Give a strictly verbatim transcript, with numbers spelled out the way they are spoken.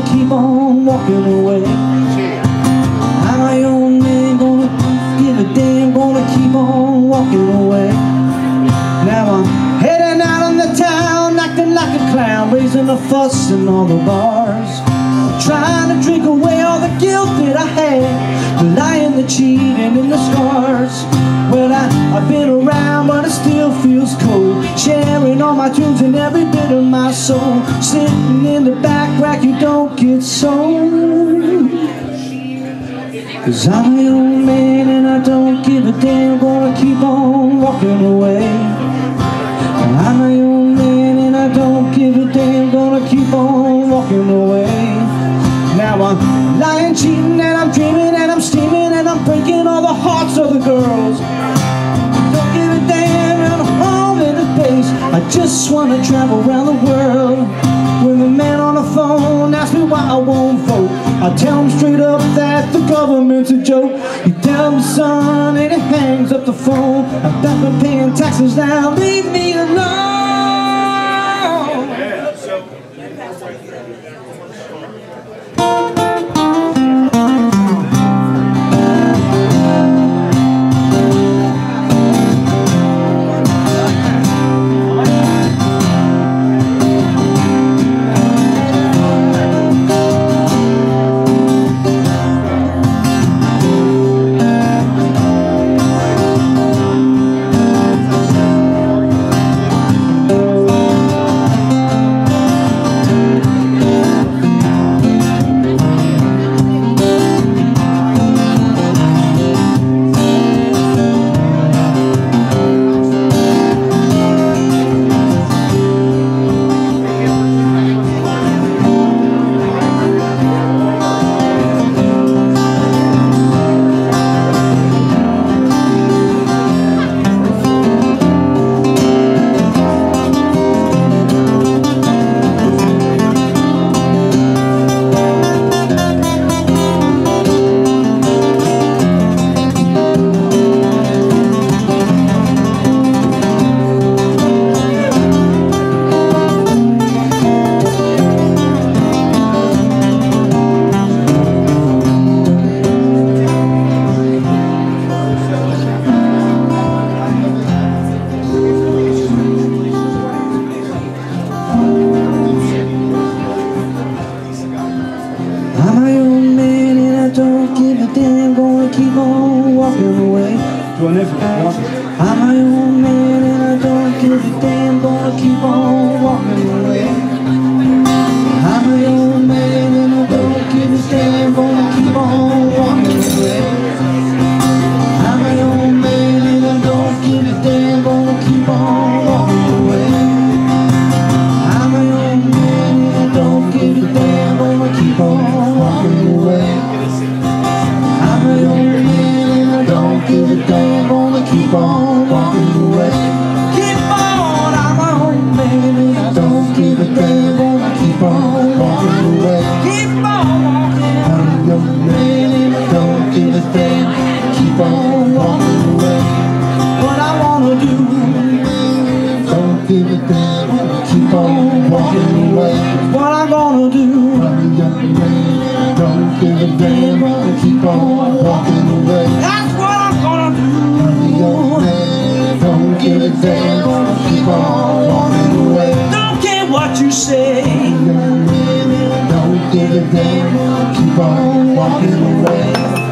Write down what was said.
gonna keep on walking away. I'm my own man, gonna give a damn, gonna keep on walking away. Now I'm heading out in the town, acting like a clown, raising a fuss in all the bars, trying to drink away all the guilt that I had, the lying, the cheating, and the scars. Well, I, I've been around, but it still feels cold, sharing all my dreams and every bit of my soul, sitting in the back rack, you don't get sold. Cause I'm my own man and I don't give a damn, gonna keep on walking away. I'm my own man and I don't give a damn, gonna keep on walking away. Now I'm lying, cheating, and I'm dreaming, and I'm steaming, and I'm breaking all the hearts of the girls. Don't give a damn, and I'm home in the base. I just wanna travel around the world. When the man on the phone asks me why I won't vote, I tell him straight up that the government's a joke. You tell him, son, and he hangs up the phone. I'm back to paying taxes now, leave me alone. Keep on walking away. I'm my own man and I don't give a damn, gonna keep on walking away. I'm my own man and I don't give a damn, gonna keep on walking away. I'm my own man and I don't give a damn, gonna keep on walking away. I'm my own man and I don't give a damn, gonna keep on walking away. I'm my own man and I don't give a damn, gonna keep on walking away. Keep on, I'm my own man and I don't give a damn, gonna keep on walking away. Keep on walking, I'm your man and I don't give a damn, keep on walking away. What I wanna do, don't give a damn, keep on walking away. What I'm gonna do, I'm your man and I don't give a damn, gonna keep on walking away. That's what I'm gonna do. I'm your man, don't give a damn, gonna keep on walking away. Don't care what you say. I'm your man, don't give a damn, keep on walking away.